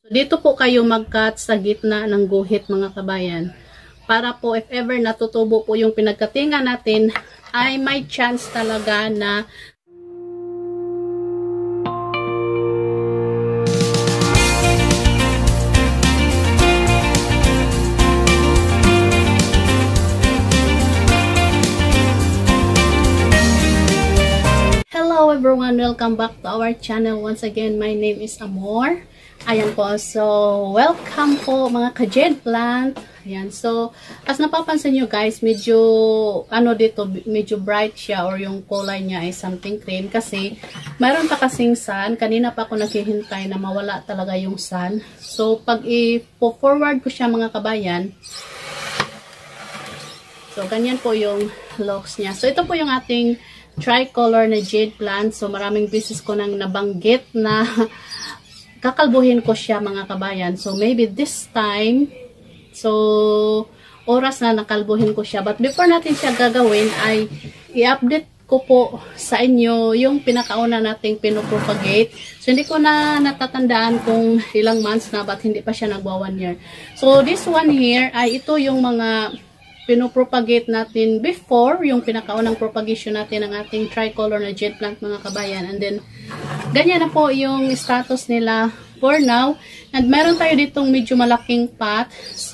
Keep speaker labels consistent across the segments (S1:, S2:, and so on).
S1: So, dito po kayo mag-cut sa gitna ng guhit mga kabayan. Para po if ever natutubo po yung pinagkatinga natin, ay may chance talaga na hello everyone, welcome back to our channel. Once again, my name is Amor. Ayan po, so welcome po mga ka-jade plant. Ayan, so as napapansin nyo guys, medyo dito, medyo bright siya or yung kulay niya ay something cream kasi mayroon pa kasing sun. Kanina pa ako naghihintay na mawala talaga yung sun. So pag i-forward ko siya mga kabayan, so ganyan po yung looks niya. So ito po yung ating tricolor na jade plant. So maraming beses ko nang nabanggit na kakalbuhin ko siya mga kabayan. So maybe this time, so oras na nakalbuhin ko siya. But before natin siya gagawin ay i-update ko po sa inyo yung pinakauna nating pinopropagate. So hindi ko na natatandaan kung ilang months na but hindi pa siya nagwa 1 year. So this one here ay ito yung mga pinopropagate natin before, yung pinakaunang propagation natin ng ating tricolor na jade plant mga kabayan. And then, ganyan na po yung status nila for now. And meron tayo ditong medyo malaking pot.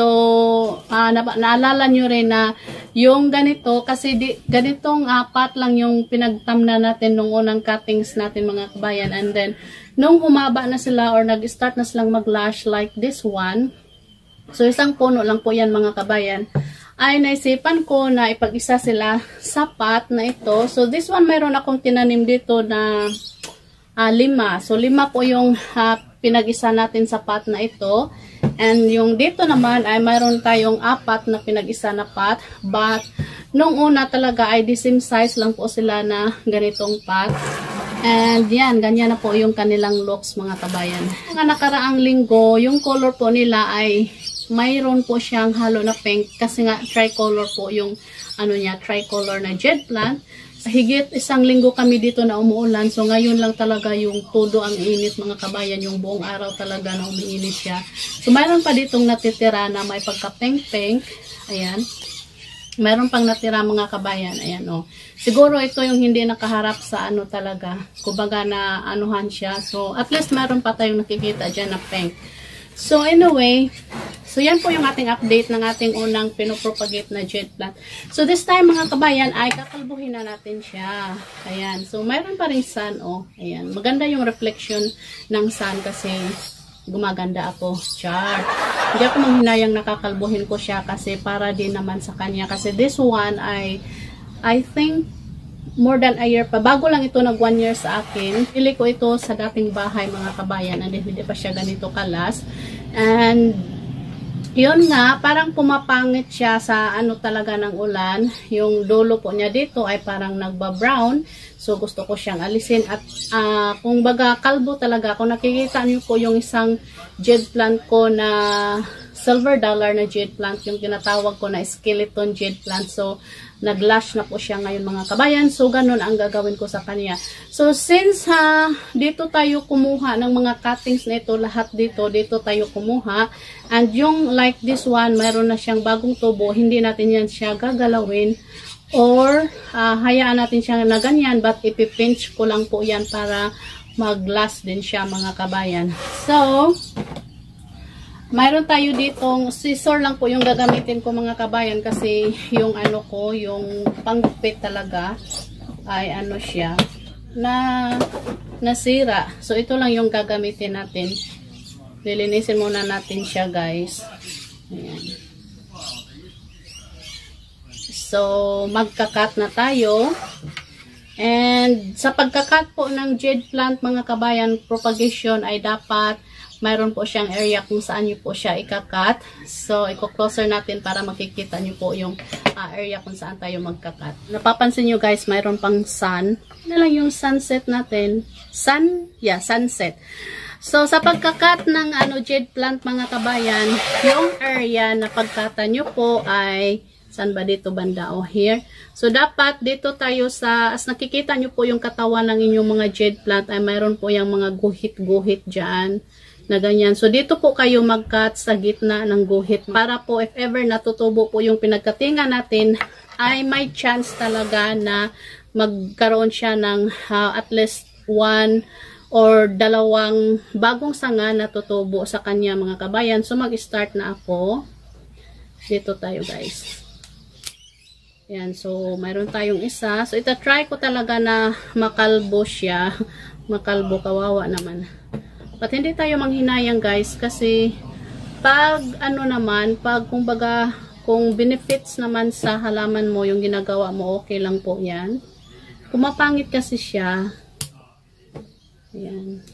S1: So, naalala nyo rin na yung ganito, kasi ganitong pot lang yung pinagtamna natin nung unang cuttings natin mga kabayan. And then, nung humaba na sila or nag-start na silang mag-lash like this one, so isang puno lang po yan mga kabayan, ay naisipan ko na ipag-isa sila sa pot na ito. So this one mayroon akong tinanim dito na 5. So 5 po yung pinag-isa natin sa pot na ito. And yung dito naman ay mayroon tayong 4 na pinag-isa na pot. But nung una talaga ay the same size lang po sila na ganitong pot. And yan, ganyan na po yung kanilang looks mga kabayan. Mga nakaraang linggo, yung color po nila ay mayroon po siyang halo na pink kasi nga tricolor po yung niya, tricolor na jade plant. Higit 1 linggo kami dito na umuulan, so ngayon lang talaga yung todo ang init mga kabayan, yung buong araw talaga na umiinit siya. So mayroon pa ditong natitira na may pagka pink pink. Ayan, mayroon pang natira mga kabayan. Ayan o, siguro ito yung hindi nakaharap sa talaga, kumbaga na anuhan siya. So at least mayroon pa tayong nakikita dyan na pink. So anyway, so yan po yung ating update ng ating unang pinopropagate na jade plant. So this time mga kabayan ay kakalbuhin na natin siya. Ayan, so mayroon pa rin sun Ayan, maganda yung reflection ng sun kasi gumaganda ako. Char. Hindi ako manghinayang nakakalbuhin ko siya kasi para din naman sa kanya. Kasi this one ay, I think, more than a year pa. Bago lang ito nag 1 year sa akin. Pili ko ito sa dating bahay mga kabayan. And hindi pa siya ganito kalas. And yun nga, parang pumapangit siya sa talaga ng ulan. Yung dulo po niya dito ay parang nagba-brown. So gusto ko siyang alisin. At kung baga kalbo talaga, kung nakikita niyo po yung isang jade plant ko na silver dollar na jade plant, yung tinatawag ko na skeleton jade plant. So naglash na po siya ngayon mga kabayan. So ganun ang gagawin ko sa kanya. So since dito tayo kumuha ng mga cuttings na ito, lahat dito tayo kumuha. And yung like this one, mayroon na siyang bagong tubo, hindi natin yan siya gagalawin or hayaan natin siya na ganyan, but ipipinch ko lang po yan para mag-last din siya mga kabayan. So mayroon tayo ditong scissor lang po yung gagamitin ko mga kabayan kasi yung yung panggupit talaga ay siya na nasira. So ito lang yung gagamitin natin. Lilinisin muna natin siya guys. Ayan. So magka-cut na tayo. And sa pagka-cut po ng jade plant mga kabayan, propagation ay dapat mayroon po siyang area kung saan nyo po siya ika-cut. So, i-closer natin para makikita nyo po yung area kung saan tayo magka-cut. Napapansin nyo guys, mayroon pang sun. Ano lang yung sunset natin? Sunset. So, sa pagka-cut ng jade plant mga kabayan, yung area na pagkata nyo po ay saan ba dito banda? Here. So, dapat dito tayo as nakikita nyo po yung katawan ng inyong mga jade plant ay mayroon po yung mga guhit-guhit dyan. na ganyan. So, dito po kayo mag-cut sa gitna ng guhit para po if ever natutubo po yung pinagkatinga natin, ay may chance talaga na magkaroon siya ng at least 1 or 2 bagong sanga na tutubo sa kanya mga kabayan. So, mag-start na ako. Dito tayo guys. Yan. So, mayroon tayong isa. So, ita-try ko talaga na makalbo siya. Makalbo, kawawa naman. But hindi tayo manghinayang guys kasi pag ano naman, pag kumbaga kung benefits naman sa halaman mo yung ginagawa mo, okay lang po yan. Kung mapangit kasi siya, ayan.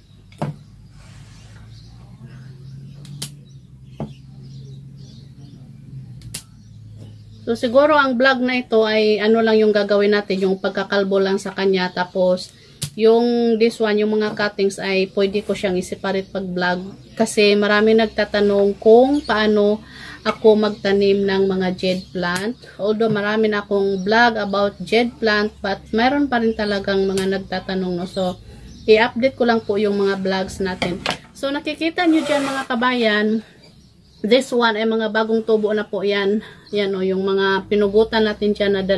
S1: So, siguro ang vlog na ito ay ano lang yung gagawin natin, yung pagkakalbo lang sa kanya. Tapos, yung this one, yung mga cuttings ay pwede ko siyang i-separate pag vlog. Kasi marami nagtatanong kung paano ako magtanim ng mga jade plant. Although marami na akong vlog about jade plant, but mayroon pa rin talagang mga nagtatanong. No? So, i-update ko lang po yung mga vlogs natin. So, nakikita nyo dyan mga kabayan, this one ay mga bagong tubo na po yan. Yan o, yung mga pinugutan natin dyan na 2.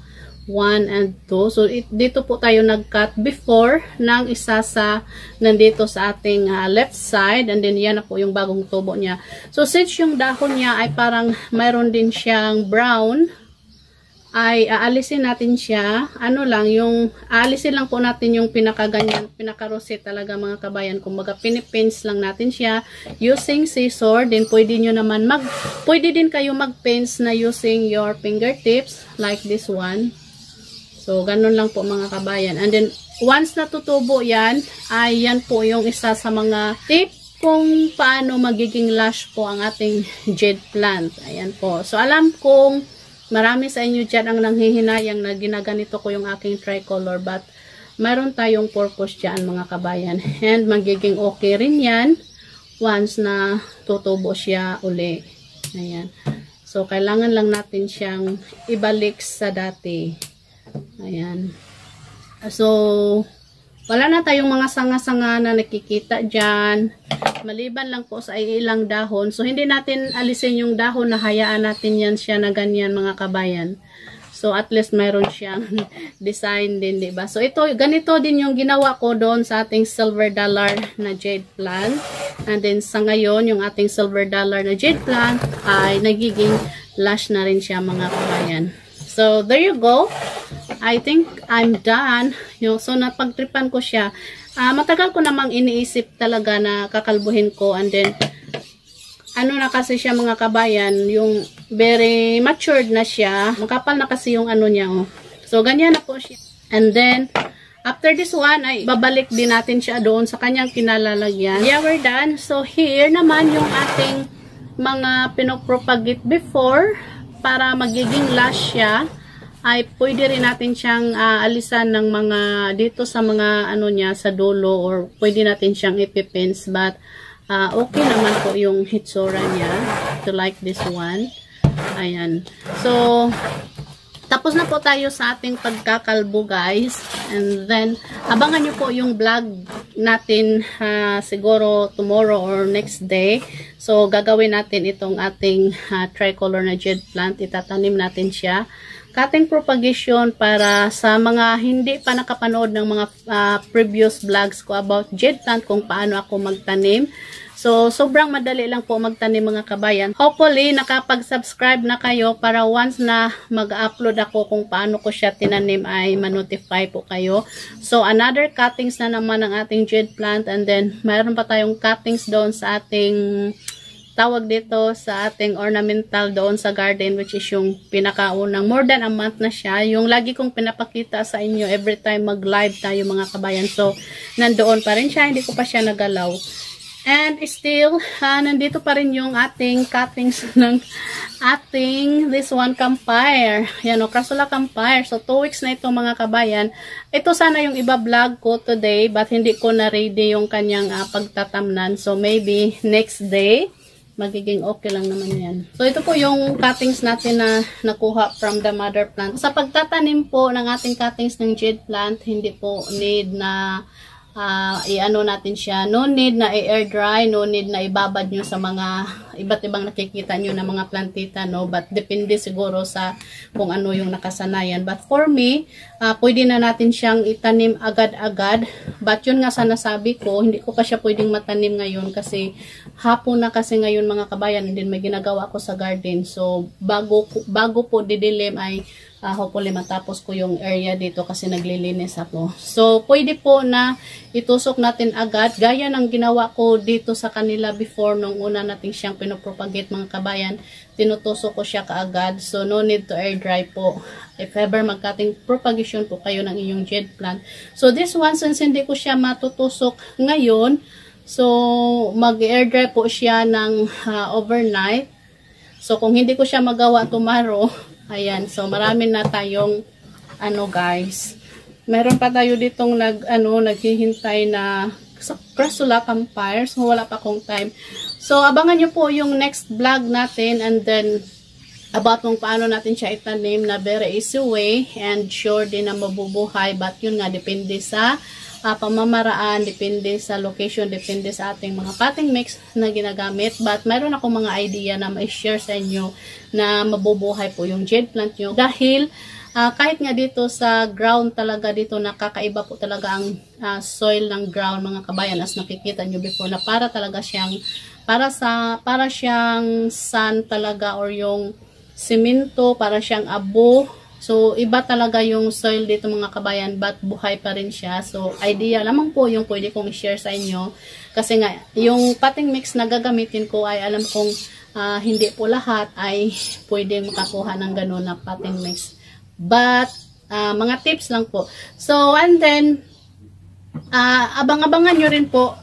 S1: 1 and 2. So, dito po tayo nag-cut before ng isa sa nandito sa ating left side. And then, yan na po yung bagong tubo niya. So, since yung dahon niya ay parang mayroon din siyang brown, ay aalisin natin siya. Ano lang, yung aalisin lang po natin yung pinakaganyan, pinakaroset talaga mga kabayan. Kumbaga, pinipins lang natin siya using scissor. Then, pwede nyo naman pwede din kayo mag-pins na using your fingertips like this one. So, ganun lang po mga kabayan. And then, once natutubo yan, ay yan po yung isa sa mga tip kung paano magiging lush po ang ating jade plant. Ayan po. So, alam kong marami sa inyo dyan ang nanghihinayang na ginaganito ko yung aking tricolor. But, mayroon tayong purpose dyan mga kabayan. And, magiging okay rin yan once na tutubo siya uli. Ayan. So, kailangan lang natin siyang ibalik sa dati. Ayan. So, wala na tayong mga sanga-sanga na nakikita dyan. Maliban lang po sa ilang dahon. So, hindi natin alisin yung dahon na hayaan natin yan siya na ganyan mga kabayan. So, at least mayroon siyang design din, diba? So, ito, ganito din yung ginawa ko doon sa ating silver dollar na jade plant. And then, sa ngayon, yung ating silver dollar na jade plant ay nagiging lush na rin siya mga kabayan. So, there you go. I think I'm done. So, napagtripan ko siya. Matagal ko namang iniisip talaga na kakalbuhin ko. And then, ano na kasi siya mga kabayan, yung very matured na siya. Makapal na kasi yung ano niya. Oh. So, ganyan na po siya. And then, after this one, ay babalik din natin siya doon sa kanyang kinalalagyan. Yeah, we're done. So, here naman yung ating mga pinopropagate before para magiging lush siya. Ay pwede rin natin siyang alisan ng mga dito sa mga ano niya sa dulo or pwede natin siyang ipipins but okay naman po yung hitsura niya to like this one. Ayan. So tapos na po tayo sa ating pagkakalbo guys, and then abangan nyo po yung vlog natin siguro tomorrow or next day. So gagawin natin itong ating tricolor na jade plant, itatanim natin siya. Cutting propagation para sa mga hindi pa nakapanood ng mga previous vlogs ko about jade plant kung paano ako magtanim. So, sobrang madali lang po magtanim mga kabayan. Hopefully, nakapag-subscribe na kayo para once na mag-upload ako kung paano ko siya tinanim ay ma-notify po kayo. So, another cuttings na naman ng ating jade plant, and then mayroon pa tayong cuttings doon sa ating tawag dito sa ating ornamental doon sa garden, which is yung pinakaunang more than a month na siya. Yung lagi kong pinapakita sa inyo every time mag-live tayo mga kabayan. So, nandoon pa rin siya. Hindi ko pa siya nagalaw. And still, nandito pa rin yung ating cuttings ng ating this one campfire. Yan o, Crassula campfire. So, 2 weeks na ito mga kabayan. Ito sana yung iba-vlog ko today, but hindi ko na ready yung kanyang pagtatamnan. So, maybe next day, magiging okay lang naman yan. So, ito po yung cuttings natin na nakuha from the mother plant. Sa pagtatanim po ng ating cuttings ng jade plant, hindi po need na i-ano natin siya. No need na i-air dry, no need na ibabad nyo sa mga iba't ibang nakikita nyo na mga plantita, no? But depende siguro sa kung ano yung nakasanayan. But for me, pwede na natin siyang itanim agad-agad. But yun nga sana sabi ko, hindi ko pa siya pwedeng matanim ngayon kasi hapon na kasi ngayon mga kabayan, and then may ginagawa ko sa garden. So, bago po didilim ay hopefully matapos ko yung area dito kasi naglilinis ako. So, pwede po na itusok natin agad. Gaya ng ginawa ko dito sa kanila before nung una natin siyang pinopropagate mga kabayan. Tinutusok ko siya kaagad. So, no need to air dry po. If ever magkating propagation po kayo ng inyong jade plant. So, this one, since hindi ko siya matutusok ngayon, so, mag-air dry po siya ng overnight. So, kung hindi ko siya magawa tomorrow, ayan, so marami na tayong guys. Meron pa tayo ditong naghihintay na Crassula campfire. So wala pa akong time. So abangan niyo po yung next vlog natin, and then about kung paano natin siya itanim na very easy way and sure din na mabubuhay. But yun nga, depende sa pamamaraan, depende sa location, depende sa ating mga potting mix na ginagamit. But mayroon ako mga idea na ma-share sa inyo na mabubuhay po yung jade plant nyo. Dahil kahit nga dito sa ground talaga dito, nakakaiba po talaga ang soil ng ground mga kabayan, as nakikita nyo before, na para talaga siyang para siyang sand talaga, or yung simento, para siyang abo. So, iba talaga yung soil dito mga kabayan, but buhay pa rin siya. So, idea lamang po yung pwede kong i-share sa inyo. Kasi nga, yung potting mix na gagamitin ko ay alam kong hindi po lahat ay pwede makakuha ng ganun na potting mix. But, mga tips lang po. So, and then, abang-abangan nyo rin po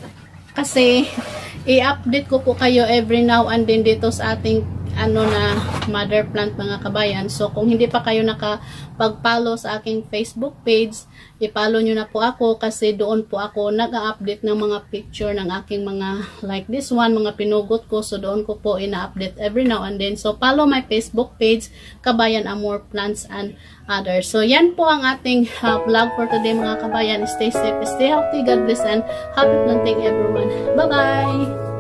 S1: kasi i-update ko po kayo every now and then dito sa ating na mother plant mga kabayan. So kung hindi pa kayo nakapag-follow sa aking Facebook page, i-follow nyo na po ako kasi doon po ako nag-update ng mga picture ng aking mga, like this one, mga pinugot ko. So doon ko po ina-update every now and then. So follow my Facebook page, Kabayan Amor Plants and Others. So yan po ang ating vlog for today mga kabayan. Stay safe, stay healthy, God bless, and happy planting everyone. Bye-bye!